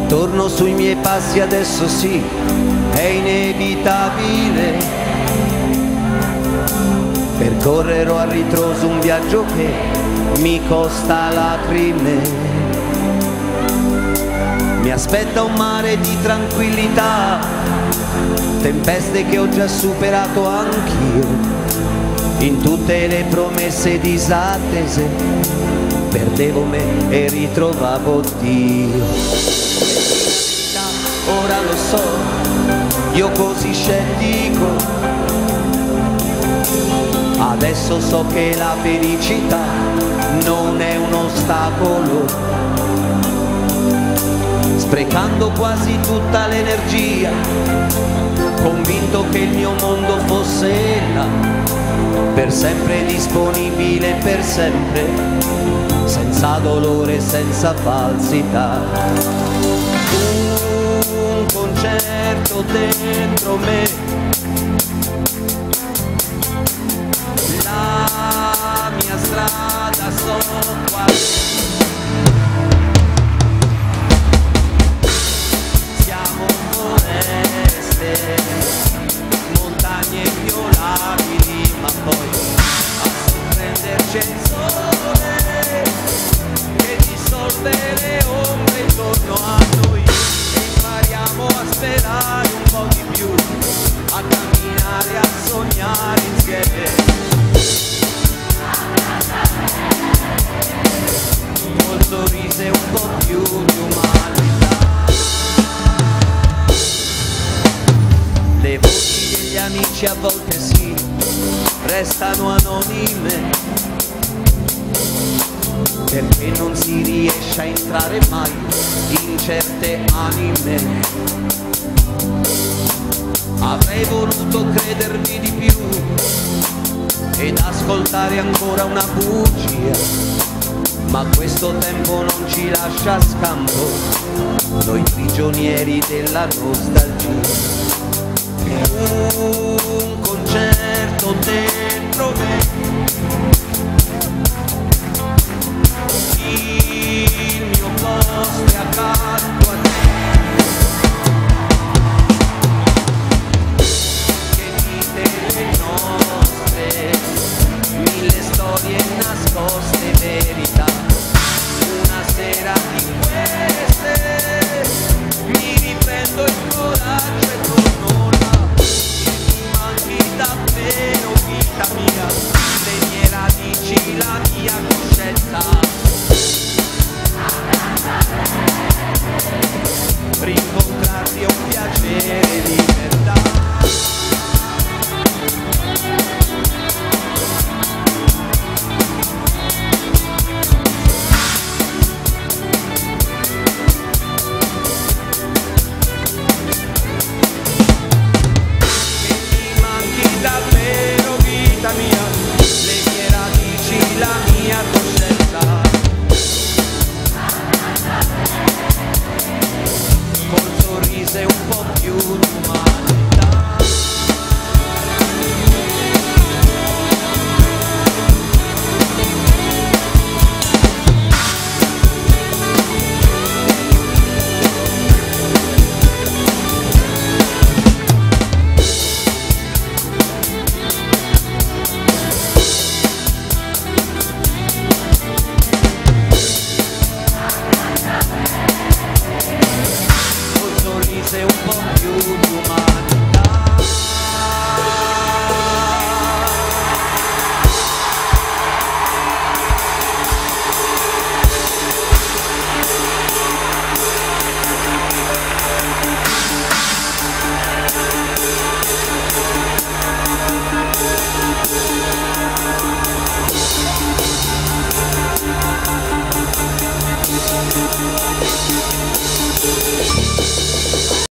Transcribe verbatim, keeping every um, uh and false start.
Torno sui miei passi adesso sì, è inevitabile. Percorrerò a ritroso un viaggio che mi costa lacrime. Mi aspetta un mare di tranquillità, tempeste che ho già superato anch'io. In tutte le promesse disattese perdevo me e ritrovavo Dio. Ora lo so, io così scettico, adesso so che la felicità non è un ostacolo. Sprecando quasi tutta l'energia, convinto che il mio mondo fosse là, per sempre disponibile, per sempre, senza dolore, senza falsità. Un concerto dentro me, la mia strada so quasi. Siamo foreste, montagne inviolabili, ma poi a sorprenderci il sole che dissolve le ombre intorno a noi. Impariamo a sperare un po' di più, a camminare, a sognare insieme. Col sorriso e un po' più di umanità. Le voci degli amici a volte sì, restano anonime, perché non si riesce a entrare mai in certe anime. Avrei voluto credervi di più ed ascoltare ancora una bugia, ma questo tempo non ci lascia scampo, noi prigionieri della nostalgia. Un concerto dentro me, il mio posto è accanto a te.